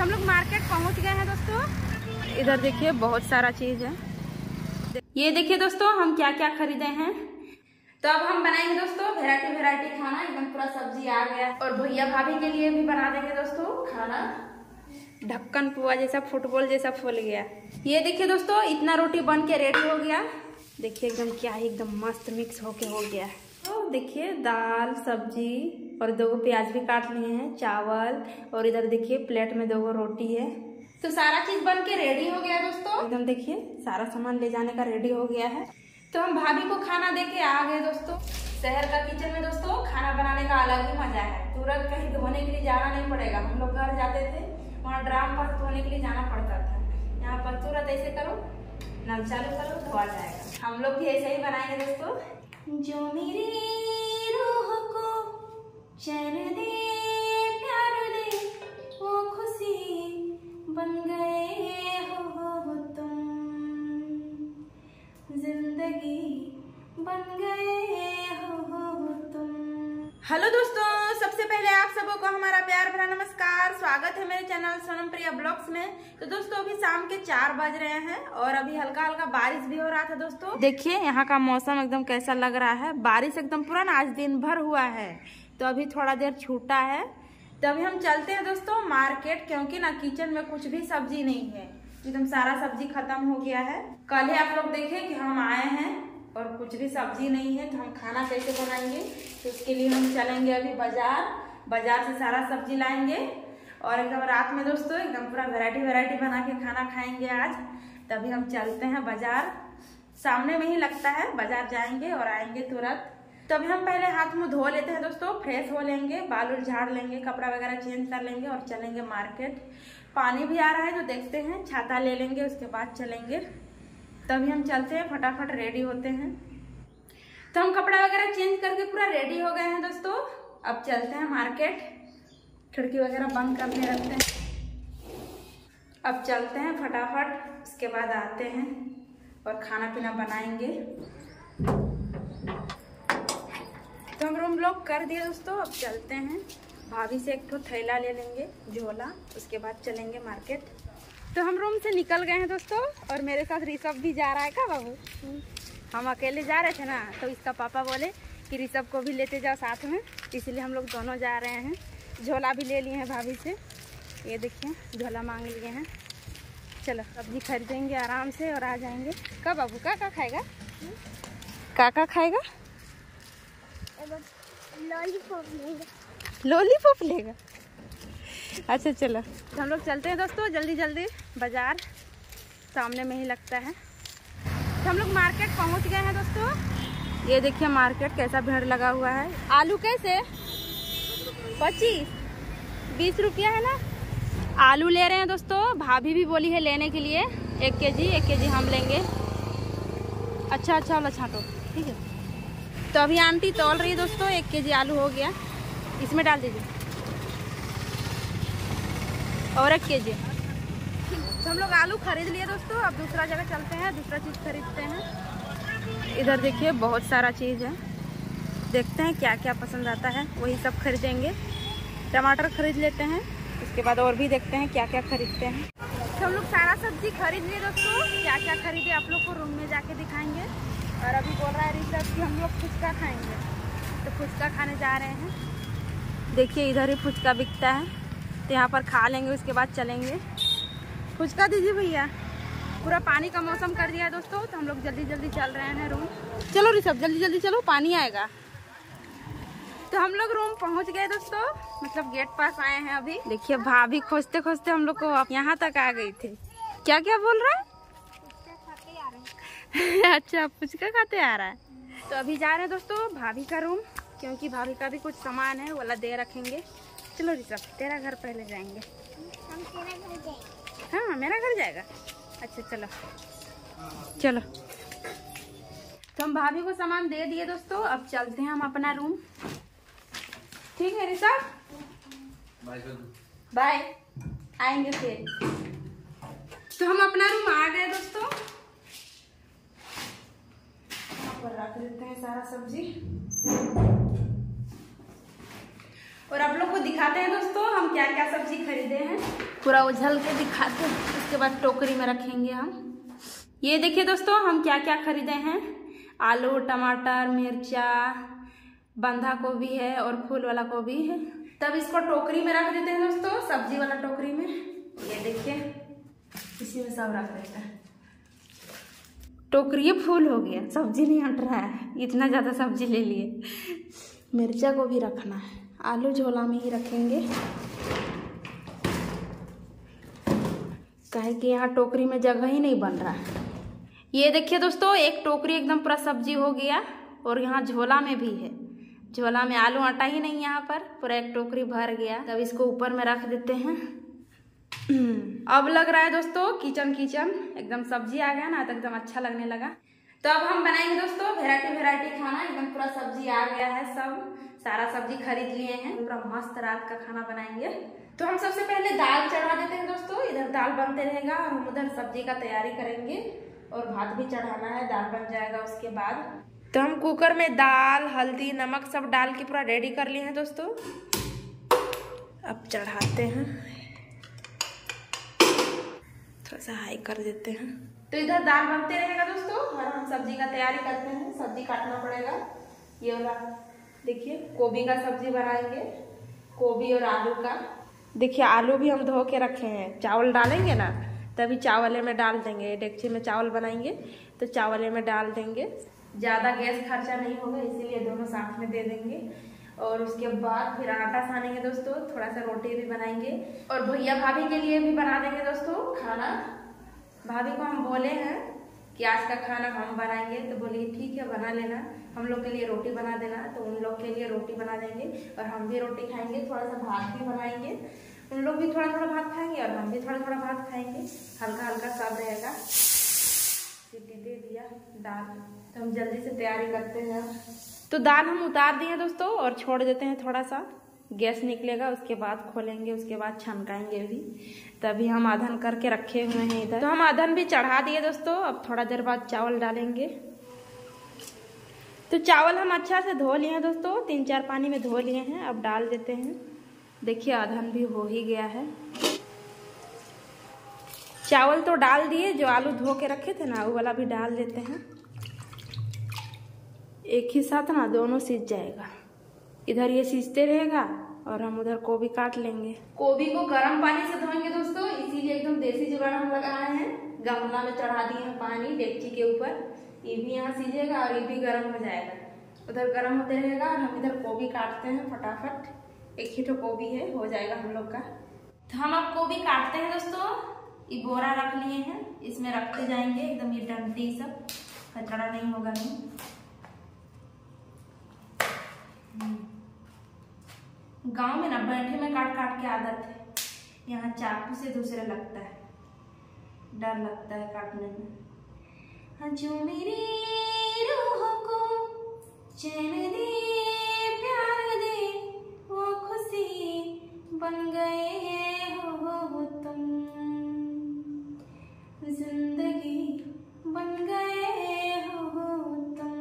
हम लोग मार्केट पहुंच गए हैं दोस्तों। इधर देखिए बहुत सारा चीज है। ये देखिए दोस्तों हम क्या क्या खरीदे हैं। तो अब हम बनाएंगे दोस्तों वैरायटी खाना। एकदम पूरा सब्जी आ गया और भैया भाभी के लिए भी बना देंगे दोस्तों खाना। ढक्कन पुआ जैसा फुटबॉल जैसा फूल गया। ये देखिए दोस्तों इतना रोटी बन के रेडी हो गया। देखिए एकदम क्या है, एकदम मस्त मिक्स होके हो गया। तो देखिए दाल सब्जी और 2 प्याज भी काट लिए हैं, चावल और इधर देखिए प्लेट में 2 रोटी है। तो सारा चीज बन के रेडी हो गया दोस्तों। एकदम देखिए सारा सामान ले जाने का रेडी हो गया है। तो हम भाभी को खाना दे के आ गए दोस्तों। शहर का किचन में दोस्तों खाना बनाने का अलग ही मजा है। तुरंत कहीं धोने के लिए जाना नहीं पड़ेगा। हम लोग घर जाते थे वहाँ ड्राम पर धोने के लिए जाना पड़ता था। यहाँ पर तुरंत ऐसे करो, नल चालू करो, धोआ जाएगा। हम लोग भी ऐसे ही बनाएंगे दोस्तों। जो मेरी रूह को चैन दे प्यार दे वो खुशी बन गए हो तुम, जिंदगी बन गए हो तुम। हेलो दोस्तों, सबसे पहले आप सबको को हमारा प्यार भरा नमस्कार। स्वागत है मेरे चैनल सोनम प्रिया ब्लॉग्स में। तो दोस्तों अभी शाम के 4 बज रहे हैं और अभी हल्का हल्का बारिश भी हो रहा था दोस्तों। देखिए यहाँ का मौसम एकदम कैसा लग रहा है। बारिश एकदम पूरा ना आज दिन भर हुआ है, तो अभी थोड़ा देर छूटा है। तो अभी हम चलते हैं दोस्तों मार्केट, क्योंकि ना किचन में कुछ भी सब्जी नहीं है। एकदम सारा सब्जी खत्म हो गया है। कल ही आप लोग देखे कि हम आए हैं और कुछ भी सब्जी नहीं है, तो हम खाना कैसे बनाएंगे। तो उसके लिए हम चलेंगे अभी बाजार से सारा सब्जी लाएंगे और एकदम रात में दोस्तों एकदम पूरा वैरायटी बना के खाना खाएंगे आज। तभी हम चलते हैं बाजार। सामने में ही लगता है, बाजार जाएंगे और आएंगे तुरंत। तभी हम पहले हाथ मुंह धो लेते हैं दोस्तों, फ्रेश हो लेंगे, बाल झाड़ लेंगे, कपड़ा वगैरह चेंज कर लेंगे और चलेंगे मार्केट। पानी भी आ रहा है तो देखते हैं, छाता ले लेंगे, उसके बाद चलेंगे। तभी हम चलते हैं, फटाफट रेडी होते हैं। तो हम कपड़ा वगैरह चेंज करके पूरा रेडी हो गए हैं दोस्तों। अब चलते हैं मार्केट। खिड़की वगैरह बंद करके रखते हैं। अब चलते हैं फटाफट, उसके बाद आते हैं और खाना पीना बनाएंगे। तो हम रूम लॉक कर दिए दोस्तों। अब चलते हैं, भाभी से एक थैला ले लेंगे, झोला, उसके बाद चलेंगे मार्केट। तो हम रूम से निकल गए हैं दोस्तों और मेरे साथ ऋषभ भी जा रहा है। क्या बाबू, हम अकेले जा रहे थे ना, तो इसका पापा बोले कि ऋषभ को भी लेते जाओ साथ में, इसलिए हम लोग दोनों जा रहे हैं। झोला भी ले लिए हैं भाभी से। ये देखिए झोला मांग लिए हैं। चलो सब्जी खरीदेंगे आराम से और आ जाएंगे। कब बाबू का खाएगा, काका खाएगा? लॉलीपॉप लेगा। अच्छा चलो, तो हम लोग चलते हैं दोस्तों जल्दी बाजार। सामने में ही लगता है। तो हम लोग मार्केट पहुंच गए हैं दोस्तों। ये देखिए मार्केट कैसा भीड़ लगा हुआ है। आलू कैसे? 25-20 रुपया है ना। आलू ले रहे हैं दोस्तों। भाभी भी बोली है लेने के लिए 1 केजी हम लेंगे। अच्छा वाला छांटो, ठीक है। तो अभी आंटी तौल रही है दोस्तों। 1 केजी आलू हो गया, इसमें डाल दीजिए और 1 केजी। तो हम लोग आलू खरीद लिए दोस्तों। अब दूसरा जगह चलते हैं, दूसरा चीज़ खरीदते हैं। इधर देखिए बहुत सारा चीज़ है, देखते हैं क्या क्या पसंद आता है, वही सब खरीदेंगे। टमाटर खरीद लेते हैं, उसके बाद और भी देखते हैं क्या क्या खरीदते हैं। तो हम लोग सारा सब्जी खरीद लिए दोस्तों। क्या क्या खरीदे आप लोग को रूम में जाके दिखाएंगे। और अभी बोल रहा है ऋषभ कि हम लोग फुचका खाएंगे, तो फुचका खाने जा रहे हैं। देखिए इधर ही फुचका बिकता है, तो यहाँ पर खा लेंगे, उसके बाद चलेंगे। फुचका दीजिए भैया। पूरा पानी का मौसम कर दिया है दोस्तों, तो हम लोग जल्दी चल रहे हैं रूम। चलो ऋषभ जल्दी चलो, पानी आएगा। तो हम लोग रूम पहुँच गए दोस्तों, मतलब गेट पास आए हैं अभी। देखिए भाभी खोजते हम लोग को यहाँ तक आ गई थी। क्या बोल रहा है? अच्छा फुचका खाते आ रहा है। तो अभी जा रहे हैं दोस्तों भाभी का रूम, क्योंकि भाभी का भी कुछ सामान है, वाला दे रखेंगे। चलो ऋषभ तेरा घर पहले जाएंगे। हम तेरा घर जाएंगे। हाँ मेरा घर जाएगा। अच्छा चलो। तो हम भाभी को सामान दे दिए दोस्तों। अब चलते हैं हम अपना रूम। ठीक है ऋषभ, बाय, आएंगे फिर। तो हम अपना रूम आ गए दोस्तों। रख देते हैं सारा सब्जी और आप लोग को दिखाते हैं दोस्तों हम क्या क्या सब्जी खरीदे हैं। पूरा उछल के दिखाते हैं, उसके बाद टोकरी में रखेंगे हम। ये देखिए दोस्तों हम क्या क्या खरीदे हैं। आलू, टमाटर, मिर्चा, बंधा गोभी है और फूल वाला गोभी है। तब इसको टोकरी में रख देते हैं दोस्तों, सब्जी वाला टोकरी में। ये देखिए इसी में सब रख देते हैं। टोकरी फूल हो गया, सब्जी नहीं हट रहा है, इतना ज़्यादा सब्जी ले लिए। मिर्चा को भी रखना है, आलू झोला में ही रखेंगे, काहे कि यहाँ टोकरी में जगह ही नहीं बन रहा है। ये देखिए दोस्तों एक टोकरी एकदम पूरा सब्जी हो गया और यहाँ झोला में भी है। झोला में आलू आटा ही नहीं, यहाँ पर पूरा एक टोकरी भर गया। तब इसको ऊपर में रख देते हैं। अब लग रहा है दोस्तों किचन एकदम सब्जी आ गया ना, तो एकदम अच्छा लगने लगा। तो अब हम बनाएंगे दोस्तों वैरायटी खाना। एकदम पूरा सब्जी आ गया है, सब सारा सब्जी खरीद लिए हैं, पूरा मस्त रात का खाना बनाएंगे। तो हम सबसे पहले दाल चढ़ा देते हैं दोस्तों, इधर दाल बनते रहेगा और हम उधर सब्जी का तैयारी करेंगे और भात भी चढ़ाना है, दाल बन जाएगा उसके बाद। तो हम कुकर में दाल, हल्दी, नमक सब डाल के पूरा रेडी कर लिए हैं दोस्तों। अब चढ़ाते हैं, थोड़ा सा हाई कर देते हैं। तो इधर दाल बनते रहेगा दोस्तों और हम सब्जी का तैयारी करते हैं। सब्जी काटना पड़ेगा, ये वाला देखिए गोभी का सब्जी बनाएंगे, गोभी और आलू का। देखिए आलू भी हम धो के रखे हैं, चावल डालेंगे ना तभी चावले में डाल देंगे। डेगची में चावल बनाएंगे तो चावले में डाल देंगे, ज़्यादा गैस खर्चा नहीं होगा, इसीलिए दोनों साथ में दे देंगे। और उसके बाद फिर आटा सानेंगे दोस्तों, थोड़ा सा रोटी भी बनाएंगे और भैया भाभी के लिए भी बना देंगे दोस्तों खाना। भाभी को हम बोले हैं कि आज का खाना हम बनाएंगे, तो बोलिए ठीक है बना लेना, हम लोग के लिए रोटी बना देना। तो उन लोग के लिए रोटी बना देंगे और हम भी रोटी खाएंगे, थोड़ा सा भात भी बनाएंगे। उन लोग भी थोड़ा थोड़ा भात खाएंगे और हम भी थोड़ा थोड़ा भात खाएंगे, हल्का हल्का सब रहेगा। सीटी दे दिया दाल, तो हम जल्दी से तैयारी करते हैं। तो दाल हम उतार दिए दोस्तों और छोड़ देते हैं, थोड़ा सा गैस निकलेगा, उसके बाद खोलेंगे, उसके बाद छनकाएंगे भी। तभी हम आधन करके रखे हुए हैं इधर। तो हम आधन भी चढ़ा दिए दोस्तों। अब थोड़ा देर बाद चावल डालेंगे। तो चावल हम अच्छा से धो लिए हैं दोस्तों, 3-4 पानी में धो लिए हैं। अब डाल देते हैं। देखिए आधन भी हो ही गया है। चावल तो डाल दिए, जो आलू धो के रखे थे ना वो वाला भी डाल देते हैं। एक ही साथ ना दोनों सीज जाएगा, इधर ये सीजते रहेगा और हम उधर गोभी काट लेंगे। गोभी को गर्म पानी से धोएंगे दोस्तों, इसीलिए एकदम देसी जुगाड़ हम लगाए हैं। गमला में चढ़ा दिए हैं पानी डेगची के ऊपर, ये भी यहाँ सीजेगा और ये भी गर्म हो जाएगा। उधर गर्म होते रहेगा और हम इधर गोभी काटते हैं फटाफट। एक ही तो गोभी है, हो जाएगा हम लोग का। तो हम अब गोभी काटते हैं दोस्तों। ये बोरा रख लिए हैं, इसमें रखते जाएंगे एकदम, ये डंडी सब कचड़ा नहीं होगा नहीं। गांव में ना बैठे में काट काट के आदत है, यहाँ चाकू से दूसरे लगता है, डर लगता है काटने में। हाँ जो मेरी रूह को चैन दे, प्यार दे, वो खुशी बन गए हो तुम, जिंदगी बन गए हो तुम,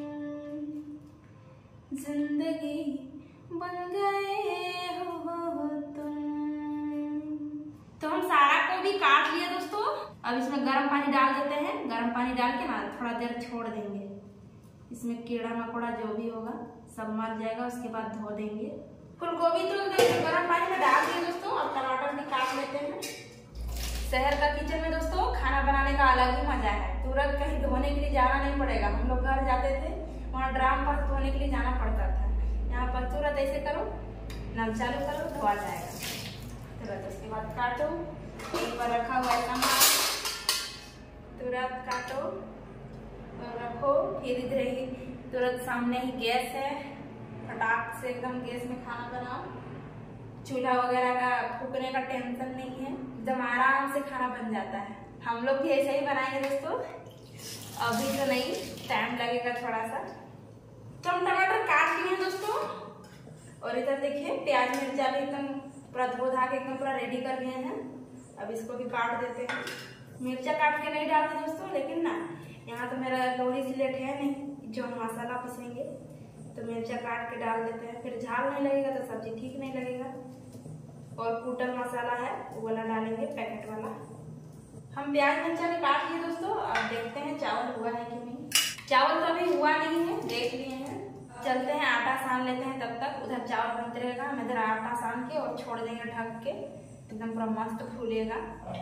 जिंदगी बन गए हो तुम। तो हम सारा को भी काट लिए दोस्तों। अब इसमें गर्म पानी डाल देते हैं। गर्म पानी डाल के ना थोड़ा देर छोड़ देंगे, इसमें कीड़ा मकोड़ा जो भी होगा सब मर जाएगा, उसके बाद धो देंगे। फूल गोभी तो गर्म पानी में डाल दिए दोस्तों। अब टमाटर भी काट लेते हैं। शहर का किचन में दोस्तों खाना बनाने का अलग ही मजा है, तुरंत कहीं धोने के लिए जाना नहीं पड़ेगा। हम लोग घर जाते थे, वहाँ ड्राम पर धोने के लिए जाना पड़ता था। यहाँ पर तुरंत ऐसे करो, नल चालू करो, धोआ जाएगा तुरंत। उसके बाद काटो, एक बार रखा हुआ है टमाटर, तुरंत काटो और रखो। फिर इधर ही तुरंत सामने ही गैस है, फटाक से एकदम गैस में खाना बनाओ। चूल्हा वगैरह का फूकने का टेंशन नहीं है, एकदम आराम से खाना बन जाता है। हम लोग भी ऐसे ही बनाएंगे दोस्तों, अभी तो नहीं, टाइम लगेगा थोड़ा सा। तो हम टमाटर काट लिए हैं दोस्तों और इधर देखिए प्याज मिर्चा भी एकदम पूरा धो धा के एकदम पूरा रेडी कर लिए हैं। अब इसको भी काट देते हैं। मिर्चा काट के नहीं डालते दोस्तों, लेकिन ना यहाँ तो मेरा लोही सिलेट है नहीं जो हम मसाला पीसेंगे, तो मिर्चा काट के डाल देते हैं। फिर झाल नहीं लगेगा तो सब्जी ठीक नहीं लगेगा। और कूटल मसाला है वो वाला डालेंगे, पैकेट वाला। हम प्याज मिर्चा भी काट लिए दोस्तों। अब देखते हैं चावल हुआ है कि नहीं। चावल तो अभी हुआ नहीं है, देख लिए हैं। चलते हैं आटा सान लेते हैं, तब तक उधर चावल बनते रहेगा। हम इधर आटा सान के और छोड़ देंगे ढक के, एकदम पूरा मस्त फूलेगा।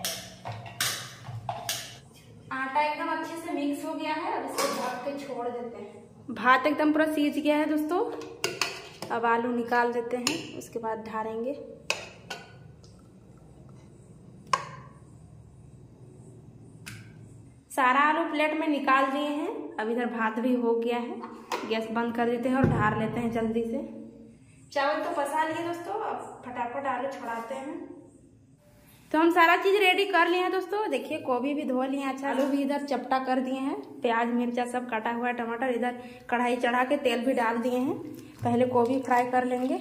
आटा एकदम अच्छे से मिक्स हो गया है, अब इसको ढक के छोड़ देते हैं। भात एकदम पूरा सीज गया है दोस्तों। अब आलू निकाल देते हैं, उसके बाद ढारेंगे। सारा आलू प्लेट में निकाल दिए हैं। अब इधर भात भी हो गया है, गैस बंद कर देते हैं और ढार लेते हैं जल्दी से। चावल तो पसा लिए दोस्तों, अब फटाफट आलू छुड़ाते हैं। तो हम सारा चीज रेडी कर लिए हैं दोस्तों। देखिए गोभी भी धो लिए हैं, अच्छा आलू भी इधर चपटा कर दिए हैं, प्याज मिर्चा सब काटा हुआ है, टमाटर इधर कढ़ाई चढ़ा के तेल भी डाल दिए हैं। पहले गोभी फ्राई कर लेंगे,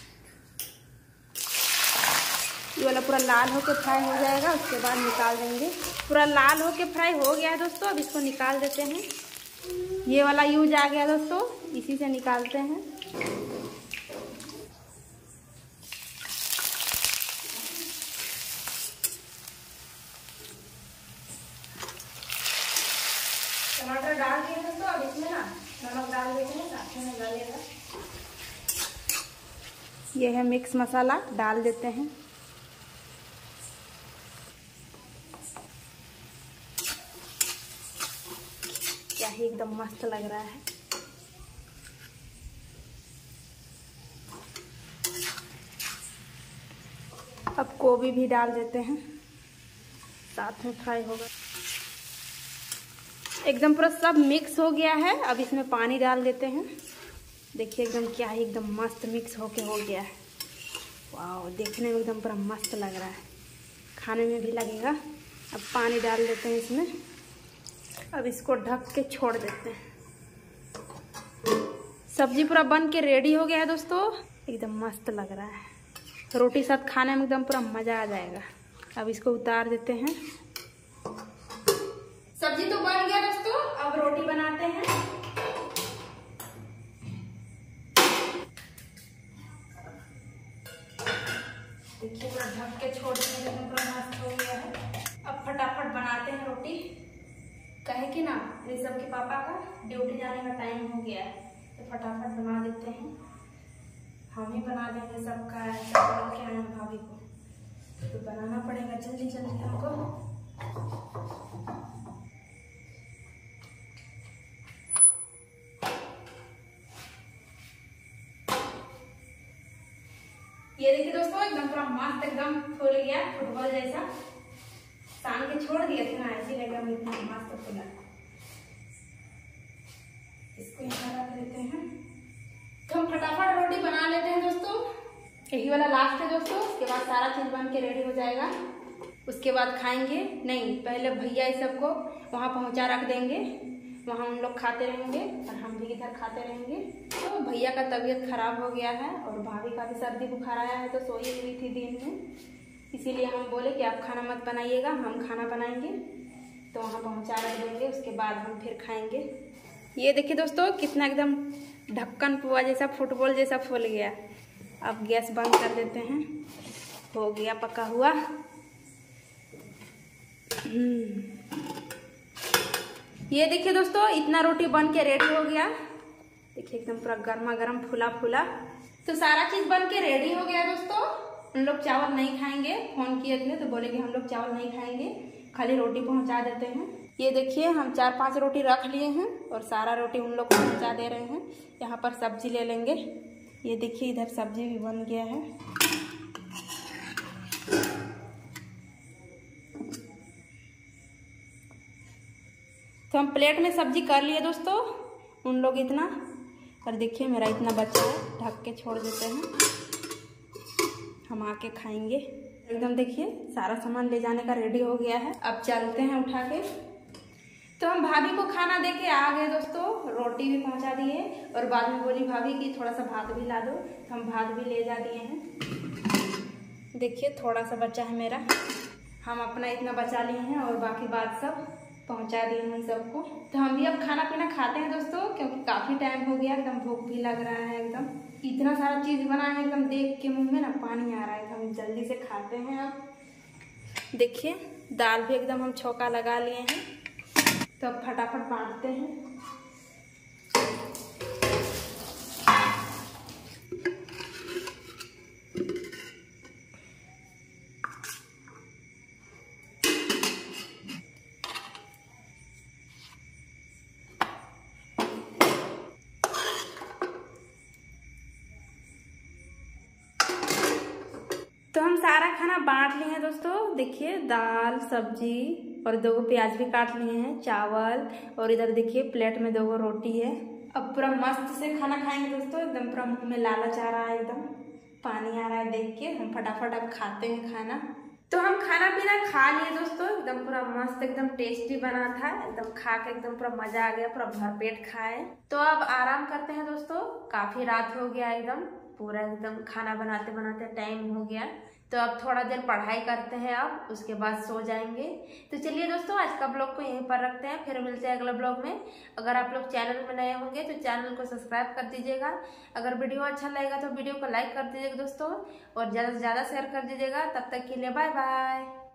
ये वाला पूरा लाल होके फ्राई हो जाएगा, उसके बाद निकाल देंगे। पूरा लाल होके फ्राई हो गया है दोस्तों, अब इसको निकाल देते हैं। ये वाला यूज आ गया दोस्तों, इसी से निकालते हैं। टमाटर डाल दिए दोस्तों, अब इसमें ना नमक डाल देते हैं, साथ में डालेगा। ये है मिक्स मसाला, डाल देते हैं। क्या ही एकदम मस्त लग रहा है। अब गोभी भी डाल देते हैं, साथ में फ्राई होगा। एकदम पूरा सब मिक्स हो गया है, अब इसमें पानी डाल देते हैं। देखिए एकदम क्या ही एकदम मस्त मिक्स होके हो गया है। वाह, देखने में एकदम पूरा मस्त लग रहा है, खाने में भी लगेगा। अब पानी डाल देते हैं इसमें, अब इसको ढक के छोड़ देते हैं। सब्जी पूरा बन के रेडी हो गया है दोस्तों, एकदम मस्त लग रहा है। रोटी साथ खाने में एकदम पूरा मजा आ जाएगा। अब इसको उतार देते हैं। सब्जी तो बन गया दोस्तों, अब रोटी बनाते हैं। देखिए पूरा ढक के छोड़ देंगे, पूरा मस्त हो गया है। अब फटाफट बनाते हैं रोटी, कहे कि ना ऋषभ के पापा का ड्यूटी जाने का टाइम हो गया है, तो फटाफट बना देते हैं। हम ही बना देंगे सबका, ऐसा बोल के आए हैं भाभी को, तो बनाना पड़ेगा जल्दी जल्दी हमको। ये देखिए दोस्तों एकदम पूरा मस्त एकदम फूल गया, फुटबॉल जैसा। सान के छोड़ दिए थे ना, ऐसे एकदम इतना मस्त फूला। इसको यहाँ रख देते हैं। तो हम फटाफट रोटी बना लेते हैं दोस्तों। यही वाला लास्ट है दोस्तों, उसके बाद सारा चीज बन के रेडी हो जाएगा। उसके बाद खाएंगे नहीं, पहले भैया इस सबको वहाँ पहुँचा रख देंगे, वहाँ उन लोग खाते रहेंगे और हम भी इधर खाते रहेंगे। तो भैया का तबीयत खराब हो गया है और भाभी का भी सर्दी बुखार आया है, तो सोई हुई थी दिन में, इसीलिए हम बोले कि आप खाना मत बनाइएगा, हम खाना बनाएंगे। तो वहाँ पहुँचा रख देंगे, उसके बाद हम फिर खाएंगे। ये देखिए दोस्तों कितना एकदम ढक्कन पुआ जैसा, फुटबॉल जैसा फूल गया। अब गैस बंद कर देते हैं, हो गया पका हुआ। ये देखिए दोस्तों इतना रोटी बन के रेडी हो गया। देखिए एकदम पूरा गर्मा गर्म फुला फुला। तो सारा चीज बन के रेडी हो गया दोस्तों। उन लोग चावल नहीं खाएंगे, फोन किए थे तो बोले कि हम लोग चावल नहीं खाएंगे, खाली रोटी पहुंचा देते हैं। ये देखिए हम 4-5 रोटी रख लिए हैं और सारा रोटी उन लोग को पहुंचा दे रहे हैं। यहाँ पर सब्जी ले लेंगे। ये देखिए इधर सब्जी भी बन गया है। तो हम प्लेट में सब्जी कर लिए दोस्तों, उन लोग इतना, और देखिए मेरा इतना बचा है, ढक के छोड़ देते हैं, हम आके खाएंगे। एकदम देखिए सारा सामान ले जाने का रेडी हो गया है। अब चलते हैं उठा के। तो हम भाभी को खाना दे के आ गए दोस्तों, रोटी भी पहुंचा दिए और बाद में बोली भाभी कि थोड़ा सा भात भी ला दो, तो हम भात भी ले जा दिए हैं। देखिए थोड़ा सा बचा है मेरा, हम अपना इतना बचा लिए हैं और बाकी बात सब पहुंचा दिए हैं सबको। तो हम भी अब खाना पीना खाते हैं दोस्तों, क्योंकि काफ़ी टाइम हो गया, एकदम भूख भी लग रहा है एकदम। इतना सारा चीज बना है, एकदम देख के मुंह में ना पानी आ रहा है। हम जल्दी से खाते हैं। अब देखिए दाल भी एकदम हम छौंका लगा लिए हैं, तो अब फटाफट बांटते हैं। तो हम सारा खाना बांट लिए हैं दोस्तों। देखिए दाल, सब्जी और 2 प्याज भी काट लिए हैं, चावल, और इधर देखिए प्लेट में 2 रोटी है। अब पूरा मस्त से खाना खाएंगे दोस्तों। एकदम पूरा मुंह में लालच आ रहा है, एकदम पानी आ रहा है देख के। हम फटाफट अब खाते हैं खाना। तो हम खाना पीना खा लिए दोस्तों, एकदम पूरा मस्त, एकदम टेस्टी बना था। एकदम खा के एकदम पूरा मजा आ गया, पूरा भरपेट खाए। तो अब आराम करते हैं दोस्तों, काफी रात हो गया, एकदम पूरा एकदम खाना बनाते बनाते टाइम हो गया। तो अब थोड़ा देर पढ़ाई करते हैं, अब उसके बाद सो जाएंगे। तो चलिए दोस्तों आज का ब्लॉग को यहीं पर रखते हैं, फिर मिलते हैं अगले ब्लॉग में। अगर आप लोग चैनल में नए होंगे तो चैनल को सब्सक्राइब कर दीजिएगा। अगर वीडियो अच्छा लगेगा तो वीडियो को लाइक कर दीजिएगा दोस्तों, और ज़्यादा से ज़्यादा शेयर कर दीजिएगा। तब तक के लिए बाय बाय।